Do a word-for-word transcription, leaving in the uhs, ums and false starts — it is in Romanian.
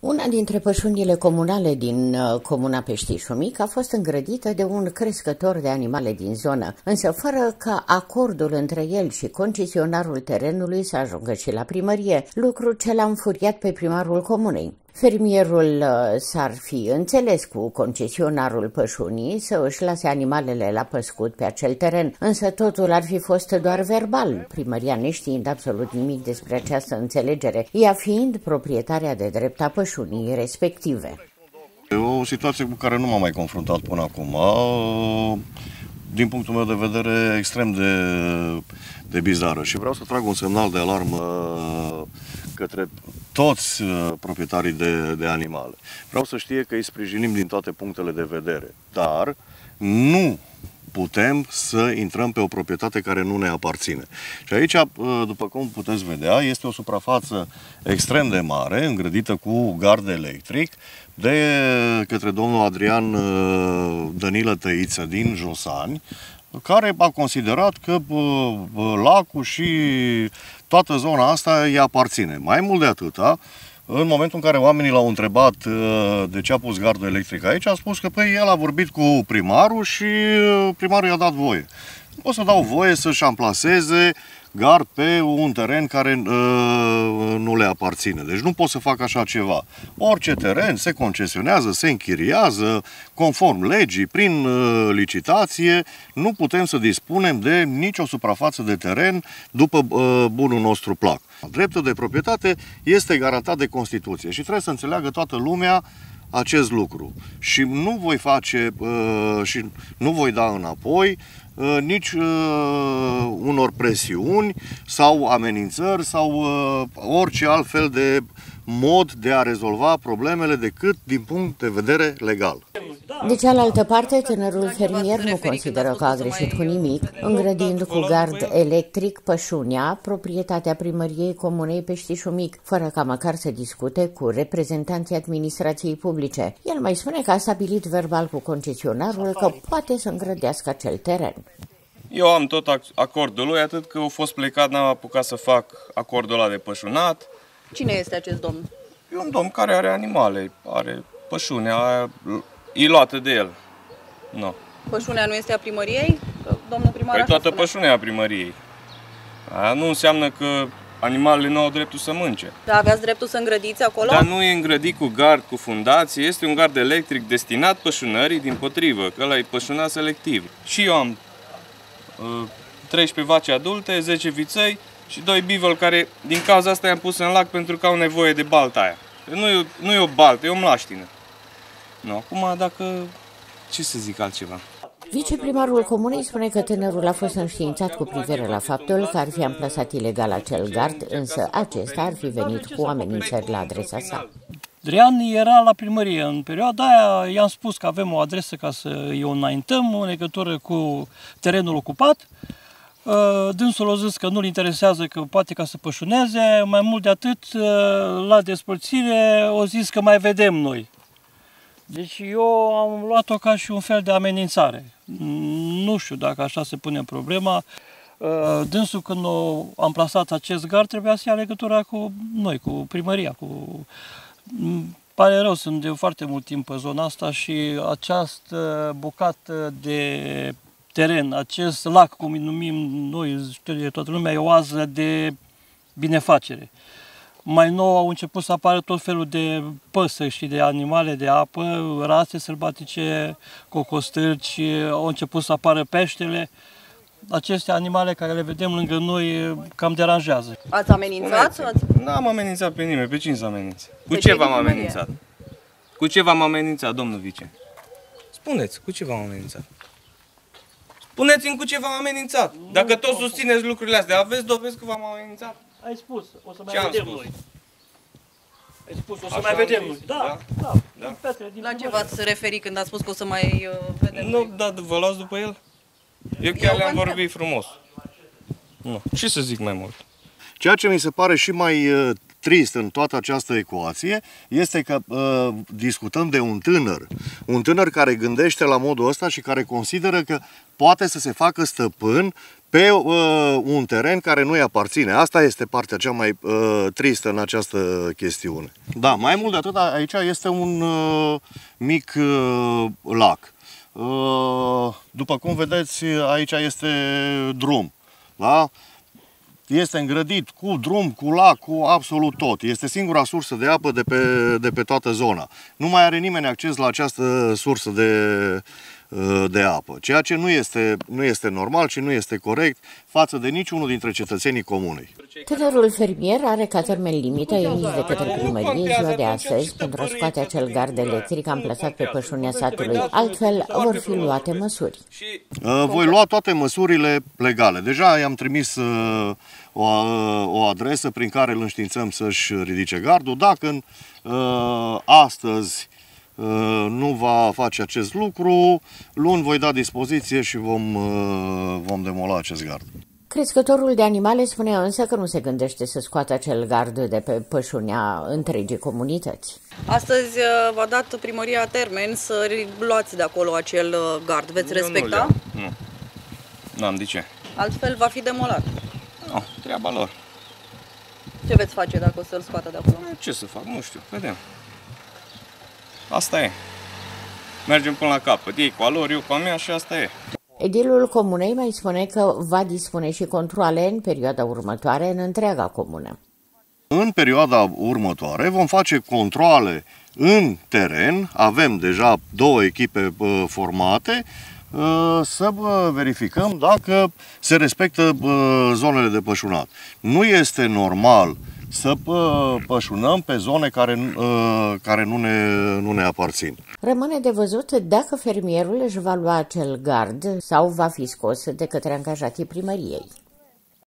Una dintre pășunile comunale din comuna Peștișul Mic a fost îngrădită de un crescător de animale din zonă, însă fără ca acordul între el și concesionarul terenului să ajungă și la primărie, lucru ce l-a înfuriat pe primarul comunei. Fermierul s-ar fi înțeles cu concesionarul pășunii să își lase animalele la păscut pe acel teren, însă totul ar fi fost doar verbal, primăria neștiind absolut nimic despre această înțelegere, ea fiind proprietarea de drept a pășunii respective. E o situație cu care nu m-am mai confruntat până acum, din punctul meu de vedere extrem de, de bizară, și vreau să trag un semnal de alarmă către toți proprietarii de, de animale. Vreau să știe că îi sprijinim din toate punctele de vedere, dar nu putem să intrăm pe o proprietate care nu ne aparține. Și aici, după cum puteți vedea, este o suprafață extrem de mare, îngrădită cu gard electric, de către domnul Adrian Dănilă Tăiță din Josani, care a considerat că lacul și toată zona asta îi aparține. Mai mult de atâta, în momentul în care oamenii l-au întrebat de ce a pus gardul electric aici, a spus că păi, el a vorbit cu primarul și primarul i-a dat voie. O să dau voie să-și amplaseze gard pe un teren care uh, nu le aparține. Deci nu pot să fac așa ceva. Orice teren se concesionează, se închiriază, conform legii, prin uh, licitație. Nu putem să dispunem de nicio suprafață de teren după uh, bunul nostru plac. Dreptul de proprietate este garantat de Constituție și trebuie să înțeleagă toată lumea acest lucru. Și nu voi face uh, și nu voi da înapoi uh, nici uh, unor presiuni sau amenințări sau uh, orice alt fel de mod de a rezolva problemele decât din punct de vedere legal. De cealaltă parte, tânărul fermier nu consideră că a greșit cu nimic, îngrădind cu gard electric pășunea, proprietatea primăriei comunei Peștișul Mic, fără ca măcar să discute cu reprezentanții administrației publice. El mai spune că a stabilit verbal cu concesionarul că poate să îngrădească acel teren. Eu am tot acordul lui, atât că a fost plecat, n-am apucat să fac acordul ăla de pășunat. Cine este acest domn? E un domn care are animale, are pășunea, e luată de el. No. Pășunea nu este a primăriei? Domnul primar Păi toată pășunea a primăriei. Aia nu înseamnă că animalele nu au dreptul să mânce. Dar aveați dreptul să îngrădiți acolo? Dar nu e îngrădit cu gard, cu fundație, este un gard electric destinat pășunării, dimpotrivă, că ăla e pășunat selectiv. Și eu am uh, treisprezece vaci adulte, zece viței și doi bivol care, din cauza asta, i-am pus în lac pentru că au nevoie de balta aia. Nu e, nu e o baltă, e o mlaștină. Nu, acum, dacă... ce să zic altceva? Viceprimarul comunei spune că tânărul a fost înștiințat cu privire la faptul că ar fi amplasat ilegal acel gard, însă acesta ar fi venit cu amenințări la adresa sa. Adrian era la primărie în perioada aia, i-am spus că avem o adresă ca să îi o înaintăm în legătură cu terenul ocupat. Dânsul a zis că nu-l interesează, că poate ca să pășuneze, mai mult de atât, la despărțire o zis că mai vedem noi. Deci eu am luat-o ca și un fel de amenințare. Nu știu dacă așa se pune problema. Dânsul, când am plasat acest gard, trebuia să ia legătura cu noi, cu primăria. Cu... Pare rău, sunt de foarte mult timp pe zona asta și această bucată de teren, acest lac, cum îi numim noi, știu toată lumea, e o oază de binefacere. Mai nou au început să apară tot felul de păsări și de animale de apă, rațe sălbatice, cocostârci, au început să apară peștele. Aceste animale care le vedem lângă noi cam deranjează. Ați amenințat? N-am amenințat pe nimeni. Pe cine s-a amenințat? Cu ce v-am amenințat? Cu ce v-am amenințat, domnul vice? Spuneți, cu ce v-am amenințat? Spuneți-mi cu ce v-am amenințat. Dacă tot susțineți lucrurile astea, aveți dovezi că v-am amenințat? Ai spus, o să mai ce vedem spus? noi. Ai spus, o să Așa mai vedem noi. Da, da. da. da. La ce v-ați referi când ați spus că o să mai uh, vedem Nu, dar vă luați după el? Eu chiar le-am vorbit frumos. Nu. Ce să zic mai mult? Ceea ce mi se pare și mai trist în toată această ecuație este că uh, discutăm de un tânăr. Un tânăr care gândește la modul ăsta și care consideră că poate să se facă stăpân pe uh, un teren care nu-i aparține. Asta este partea cea mai uh, tristă în această chestiune. Da, mai mult de atât, aici este un uh, mic uh, lac. Uh, după cum vedeți, aici este drum. Da? Este îngrădit cu drum, cu lac, cu absolut tot. Este singura sursă de apă de pe, de pe toată zona. Nu mai are nimeni acces la această sursă de, de apă, ceea ce nu este, nu este normal și nu este corect față de niciunul dintre cetățenii comunei. Tânărul fermier are ca termen limită emis de către primărie ziua de astăzi pentru a scoate acel gard electric amplasat pe pășunea satului. Altfel vor fi luate măsuri. Voi lua toate măsurile legale. Deja i-am trimis o, o adresă prin care îl înștiințăm să-și ridice gardul. Dacă astăzi nu va face acest lucru, luni voi da dispoziție și vom, vom demola acest gard. Crescătorul de animale spune însă că nu se gândește să scoată acel gard de pe pășunea întregii comunități. Astăzi v-a dat primăria termen să luați de acolo acel gard. Veți Eu respecta? Nu, nu. Nu am de ce. Altfel va fi demolat. Nu, treaba lor. Ce veți face dacă o să-l scoată de acolo? Ce să fac? Nu știu, vedem. Asta e. Mergem până la capăt. Ei cu a lor, eu cu a mea și asta e. Edilul comunei mai spune că va dispune și controale în perioada următoare în întreaga comună. În perioada următoare vom face controale în teren, avem deja două echipe formate, să verificăm dacă se respectă zonele de pășunat. Nu este normal să pășunăm pe zone care, care nu, ne, nu ne aparțin. Rămâne de văzut dacă fermierul își va lua acel gard sau va fi scos de către angajații primăriei.